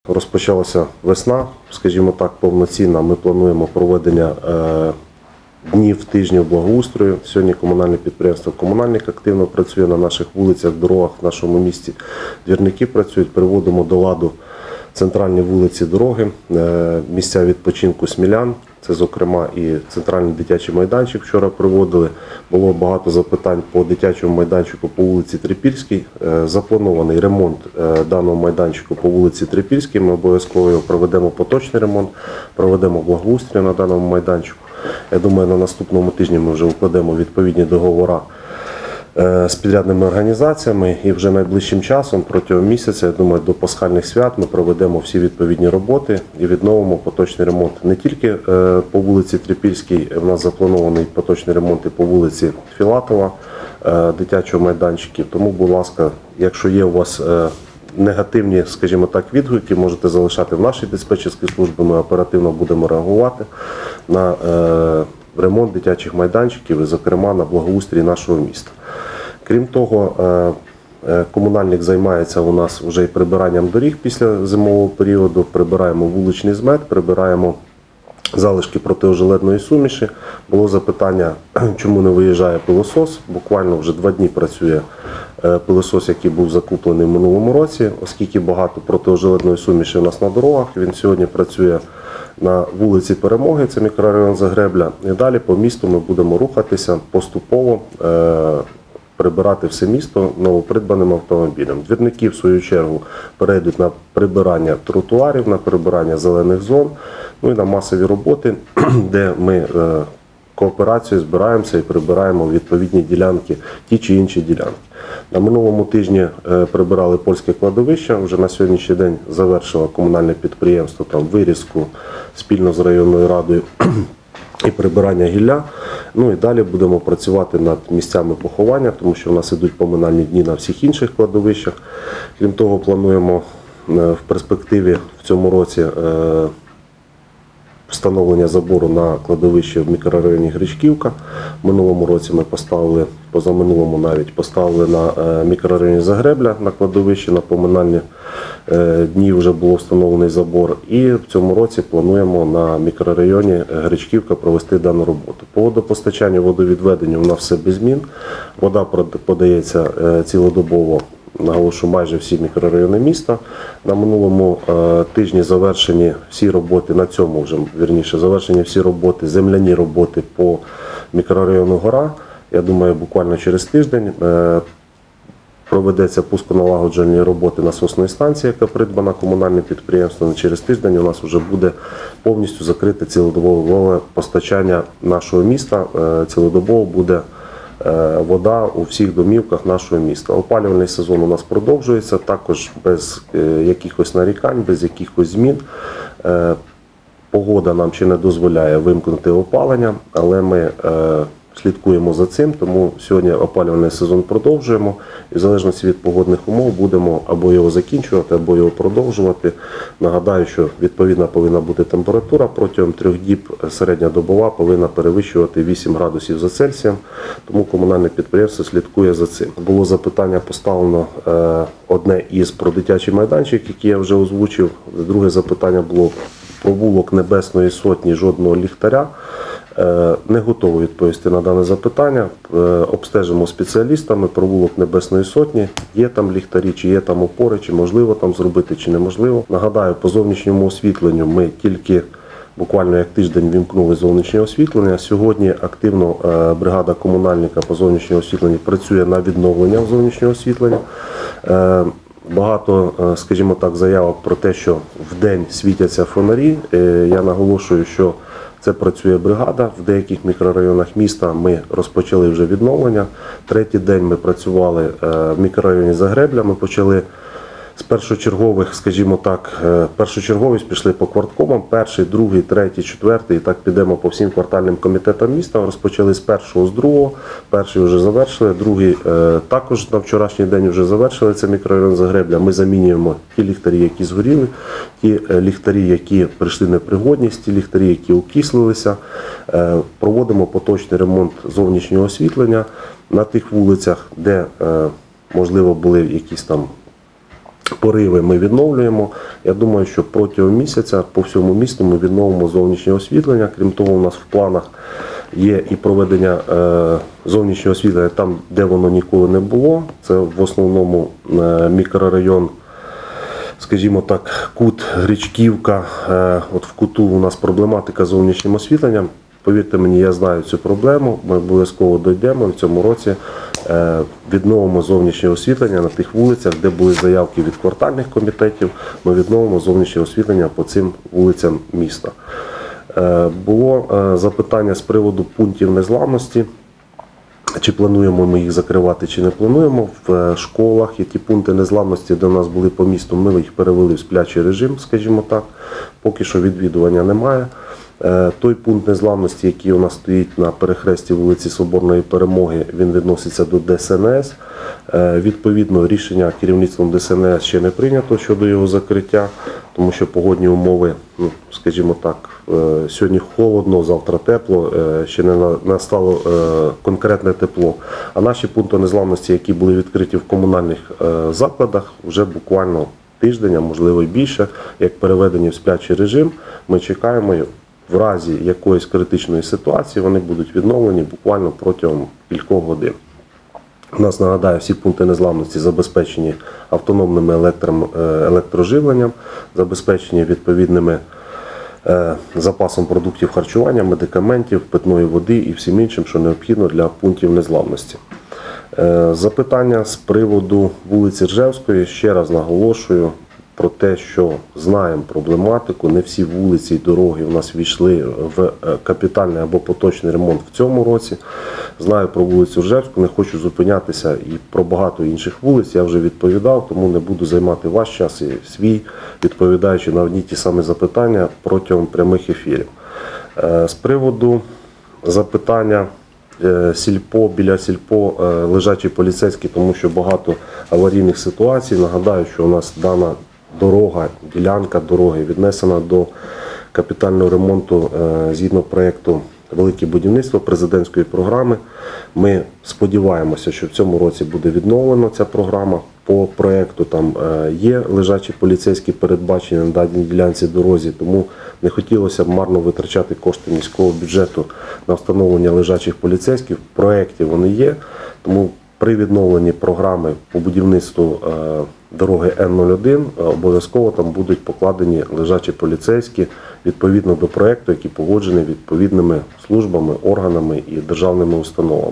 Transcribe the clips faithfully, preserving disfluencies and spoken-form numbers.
розпочалася весна, скажімо так, повноцінна. Ми плануємо проведення днів, тижнів благоустрою. Сьогодні комунальне підприємство «Комунальник» активно працює на наших вулицях, дорогах в нашому місті. Двірники працюють, приводимо до ладу центральні вулиці, дороги, місця відпочинку смілян. Це, зокрема, і центральний дитячий майданчик вчора приводили. Було багато запитань по дитячому майданчику по вулиці Трипільській. Запланований ремонт даного майданчику по вулиці Трипільській. Ми обов'язково проведемо поточний ремонт, проведемо благоустрій на даному майданчику. Я думаю, на наступному тижні ми вже укладемо відповідні договори з підрядними організаціями і вже найближчим часом, протягом місяця, я думаю, до пасхальних свят ми проведемо всі відповідні роботи і відновимо поточний ремонт. Не тільки по вулиці Трипільській, в нас запланований поточний ремонт і по вулиці Філатова, дитячого майданчиків. Тому, будь ласка, якщо є у вас негативні, скажімо так, відгуки, можете залишати в нашій диспетчерській службі, ми оперативно будемо реагувати на ремонт дитячих майданчиків і, зокрема, на благоустрій нашого міста. Крім того, комунальник займається у нас вже і прибиранням доріг після зимового періоду, прибираємо вуличний змет, прибираємо залишки протиожеледної суміші. Було запитання, чому не виїжджає пилосос. Буквально вже два дні працює пилосос, який був закуплений в минулому році, оскільки багато протиожеледної суміші у нас на дорогах. Він сьогодні працює на вулиці Перемоги, це мікрорайон Загребля. І далі по місту ми будемо рухатися поступово, прибирати все місто новопридбаним автомобілем. Двірники, в свою чергу, перейдуть на прибирання тротуарів, на прибирання зелених зон, ну і на масові роботи, де ми кооперацією збираємося і прибираємо відповідні ділянки, ті чи інші ділянки. На минулому тижні прибирали польське кладовище, вже на сьогоднішній день завершило комунальне підприємство там вирізку спільно з районною радою і прибирання гілля. Ну і далі будемо працювати над місцями поховання, тому що в нас ідуть поминальні дні на всіх інших кладовищах. Крім того, плануємо в перспективі в цьому році встановлення забору на кладовище в мікрорайоні Гречківка. В минулому році ми поставили, позаминулому навіть, поставили на мікрорайоні Загребля на кладовище, на поминальні дні вже було встановлений забор. І в цьому році плануємо на мікрорайоні Гречківка провести дану роботу. По водопостачанню, водовідведенню у нас все без змін. Вода подається цілодобово, наголошую, майже всі мікрорайони міста. На минулому е, тижні завершені всі роботи, на цьому вже, вірніше, завершені всі роботи, земляні роботи по мікрорайону Гора. Я думаю, буквально через тиждень е, проведеться пусконалагоджувальні роботи насосної станції, яка придбана комунальним підприємством. Через тиждень у нас вже буде повністю закрите цілодобове постачання нашого міста. Е, цілодобово буде вода у всіх домівках нашого міста. Опалювальний сезон у нас продовжується, також без якихось нарікань, без якихось змін. Погода нам ще не дозволяє вимкнути опалення, але ми слідкуємо за цим, тому сьогодні опалювальний сезон продовжуємо і в залежності від погодних умов будемо або його закінчувати, або його продовжувати. Нагадаю, що відповідна повинна бути температура протягом трьох діб, середня добова повинна перевищувати вісім градусів за Цельсієм, тому комунальне підприємство слідкує за цим. Було запитання поставлено одне із про дитячий майданчик, який я вже озвучив. Друге запитання було провулок Небесної Сотні, жодного ліхтаря. Не готовий відповісти на дане запитання. Обстежимо спеціалістами провулок Небесної Сотні. Є там ліхтарі, чи є там опори, чи можливо там зробити, чи неможливо. Нагадаю, по зовнішньому освітленню ми тільки буквально як тиждень вімкнули зовнішнє освітлення. Сьогодні активно бригада комунальника по зовнішньому освітленню працює на відновлення зовнішнього освітлення. Багато, скажімо так, заявок про те, що вдень світяться фонарі. Я наголошую, що це працює бригада. В деяких мікрорайонах міста ми розпочали вже відновлення. Третій день ми працювали в мікрорайоні Загребля. Ми почали з першочергових, скажімо так, першочерговість пішли по кварткомам, перший, другий, третій, четвертий, і так підемо по всім квартальним комітетам міста. Розпочали з першого, з другого, перший вже завершили, другий також на вчорашній день вже завершили, це мікрорайон Загребля. Ми замінюємо ті ліхтарі, які згоріли, ті ліхтарі, які прийшли в непригодність, ті ліхтарі, які окислилися. Проводимо поточний ремонт зовнішнього освітлення на тих вулицях, де, можливо, були якісь там пориви ми відновлюємо. Я думаю, що протягом місяця по всьому місту ми відновимо зовнішнє освітлення. Крім того, у нас в планах є і проведення е, зовнішнього освітлення там, де воно ніколи не було. Це в основному е, мікрорайон, скажімо так, кут Гречківка. Е, от в куту у нас проблематика з зовнішнім освітленням. Повірте мені, я знаю цю проблему, ми обов'язково дійдемо в цьому році, е, відновимо зовнішнє освітлення на тих вулицях, де були заявки від квартальних комітетів, ми відновимо зовнішнє освітлення по цим вулицям міста. Е, було е, запитання з приводу пунктів незламності, чи плануємо ми їх закривати, чи не плануємо. В школах є ті пункти незламності, де у нас були по місту, ми їх перевели в сплячий режим, скажімо так, поки що відвідування немає. Той пункт незламності, який у нас стоїть на перехресті вулиці Соборної Перемоги, він відноситься до Д С Н С. Відповідно, рішення керівництвом Д С Н С ще не прийнято щодо його закриття, тому що погодні умови, ну, скажімо так, сьогодні холодно, завтра тепло, ще не настало конкретне тепло. А наші пункти незламності, які були відкриті в комунальних закладах, вже буквально тиждень, а можливо і більше, як переведені в сплячий режим, ми чекаємо. В разі якоїсь критичної ситуації вони будуть відновлені буквально протягом кількох годин. У нас, нагадаю, всі пункти незламності забезпечені автономним електроживленням, забезпечені відповідними запасом продуктів харчування, медикаментів, питної води і всім іншим, що необхідно для пунктів незламності. Запитання з приводу вулиці Ржевської. Ще раз наголошую про те, що знаємо проблематику, не всі вулиці і дороги у нас війшли в капітальний або поточний ремонт в цьому році. Знаю про вулицю Ржевську, не хочу зупинятися і про багато інших вулиць, я вже відповідав, тому не буду займати ваш час і свій, відповідаючи на одні ті самі запитання протягом прямих ефірів. З приводу запитання Сільпо, біля Сільпо лежачі поліцейські, тому що багато аварійних ситуацій. Нагадаю, що у нас дана дорога, ділянка дороги віднесена до капітального ремонту згідно проєкту «Велике будівництво» президентської програми. Ми сподіваємося, що в цьому році буде відновлена ця програма. По проєкту там є лежачі поліцейські передбачені на даній ділянці дорозі, тому не хотілося б марно витрачати кошти міського бюджету на встановлення лежачих поліцейських. В проєкті вони є, тому при відновленні програми по будівництву дороги Н нуль один обов'язково там будуть покладені лежачі поліцейські відповідно до проєкту, який погоджений відповідними службами, органами і державними установами.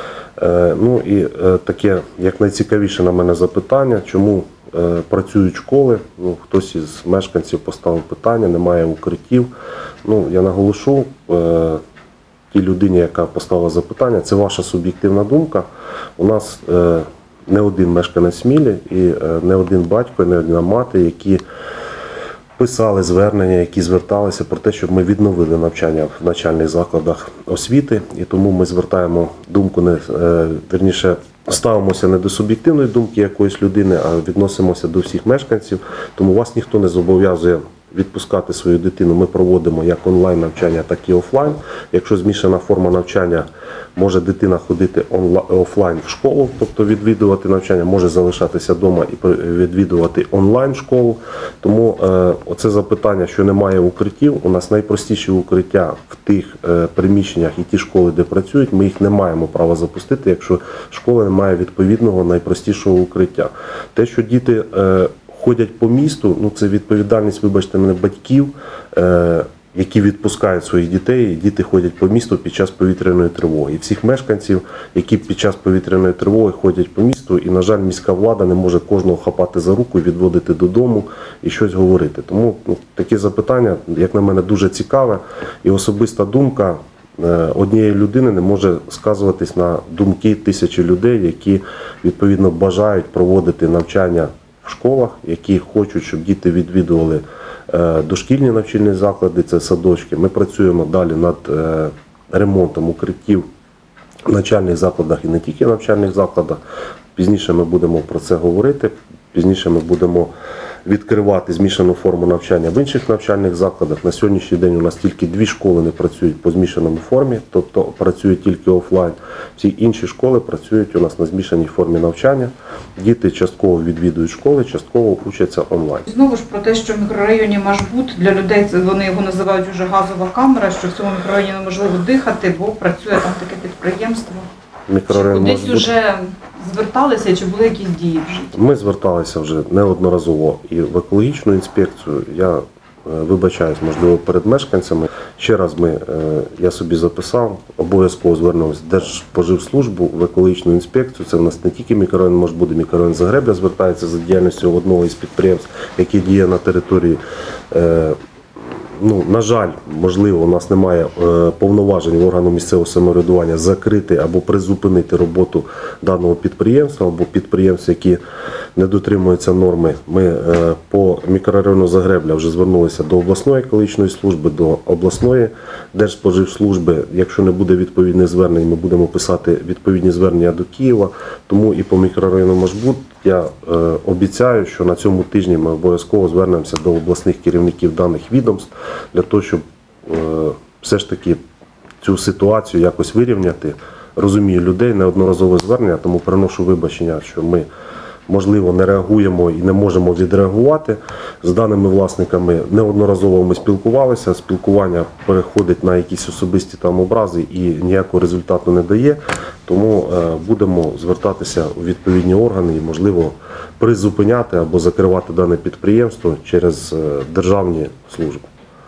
Ну і таке, як найцікавіше на мене запитання, чому працюють школи. Ну, хтось із мешканців поставив питання, немає укриттів. Ну, я наголошу тій людині, яка поставила запитання, це ваша суб'єктивна думка. У нас не один мешканець Смілі і не один батько, і не одна мати, які писали звернення, які зверталися про те, щоб ми відновили навчання в навчальних закладах освіти. І тому ми звертаємо думку, не, вірніше, ставимося не до суб'єктивної думки якоїсь людини, а відносимося до всіх мешканців. Тому вас ніхто не зобов'язує відпускати свою дитину. Ми проводимо як онлайн навчання, так і офлайн. Якщо змішана форма навчання, може дитина ходити офлайн в школу, тобто відвідувати навчання, може залишатися вдома і відвідувати онлайн школу. Тому е, оце запитання, що немає укриттів, у нас найпростіші укриття в тих е, приміщеннях і ті школи, де працюють, ми їх не маємо права запустити, якщо школа не має відповідного найпростішого укриття. Те, що діти е, ходять по місту, ну це відповідальність, вибачте мене, батьків, е, які відпускають своїх дітей, і діти ходять по місту під час повітряної тривоги. І всіх мешканців, які під час повітряної тривоги ходять по місту, і, на жаль, міська влада не може кожного хапати за руку, відводити додому і щось говорити. Тому ну, таке запитання, як на мене, дуже цікаве, і особиста думка однієї людини не може сказуватись на думки тисячі людей, які, відповідно, бажають проводити навчання в школах, які хочуть, щоб діти відвідували дошкільні навчальні заклади, це садочки. Ми працюємо далі над ремонтом укриттів в навчальних закладах і не тільки в навчальних закладах. Пізніше ми будемо про це говорити, пізніше ми будемо відкривати змішану форму навчання в інших навчальних закладах. На сьогоднішній день у нас тільки дві школи не працюють по змішаному формі, тобто працює тільки офлайн. Всі інші школи працюють у нас на змішаній формі навчання. Діти частково відвідують школи, частково учаться онлайн. Знову ж про те, що в мікрорайоні Машбут, для людей це вони його називають вже газова камера, що в цьому мікрорайоні неможливо дихати, бо працює там таке підприємство. Мікрорайон Чи кудись Машбут. вже зверталися, чи були якісь дії в житті? Ми зверталися вже неодноразово і в екологічну інспекцію. Я е, вибачаюсь, можливо, перед мешканцями. Ще раз ми, е, я собі записав, обов'язково звернувся в Держспоживслужбу, в екологічну інспекцію. Це в нас не тільки мікрорайон Машбут, мікрорайон Загребля звертається за діяльністю одного із підприємств, яке діє на території. Е, Ну, на жаль, можливо, у нас немає е, повноважень органу місцевого самоврядування закрити або призупинити роботу даного підприємства або підприємств, які не дотримуються норми. Ми е, по мікрорайону Загребля вже звернулися до обласної екологічної служби, до обласної Держспоживслужби. Якщо не буде відповідних звернень, ми будемо писати відповідні звернення до Києва. Тому і по мікрорайону Машбут я е, обіцяю, що на цьому тижні ми обов'язково звернемося до обласних керівників даних відомств для того, щоб е, все ж таки цю ситуацію якось вирівняти. Розумію людей, неодноразове звернення, тому приношу вибачення, що ми, можливо, не реагуємо і не можемо відреагувати. З даними власниками неодноразово ми спілкувалися, спілкування переходить на якісь особисті там образи і ніякого результату не дає. Тому е, будемо звертатися у відповідні органи і, можливо, призупиняти або закривати дане підприємство через е, державні служби.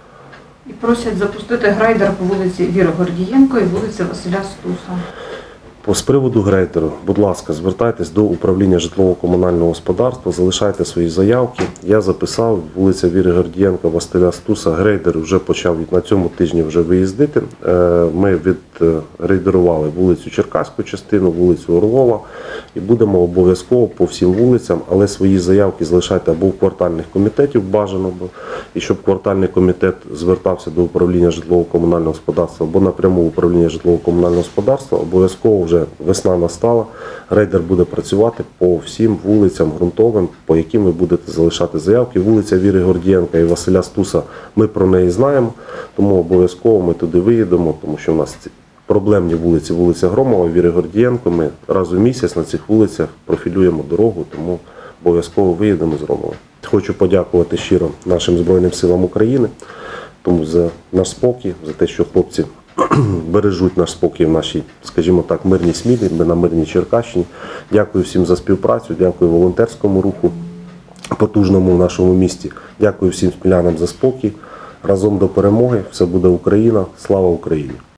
І просять запустити грейдер по вулиці Віри Гордієнко і вулиці Василя Стуса. По з приводу грейдеру, будь ласка, звертайтесь до управління житлово-комунального господарства, залишайте свої заявки. Я записав, вулиця Віри Гордієнка, Василя Стуса, грейдер вже почав на цьому тижні вже виїздити. Ми відгрейдерували вулицю Черкаську частину, вулицю Орлова і будемо обов'язково по всім вулицям, але свої заявки залишайте або в квартальних комітетів бажано, і щоб квартальний комітет звертався до управління житлово-комунального господарства або напряму управління житлово-комунального господарства, обов'язково вже весна настала, рейдер буде працювати по всім вулицям ґрунтовим, по яким ви будете залишати заявки. Вулиця Віри Гордієнка і Василя Стуса, ми про неї знаємо, тому обов'язково ми туди виїдемо, тому що в нас ці проблемні вулиці, вулиця Громова, Віри Гордієнко, ми раз у місяць на цих вулицях профілюємо дорогу, тому обов'язково виїдемо з Громова. Хочу подякувати щиро нашим Збройним силам України, тому за наш спокій, за те, що хлопці бережуть наш спокій в нашій, скажімо так, мирній Смілі, ми на мирній Черкащині. Дякую всім за співпрацю, дякую волонтерському руху, потужному в нашому місті. Дякую всім смілянам за спокій. Разом до перемоги. Все буде Україна. Слава Україні!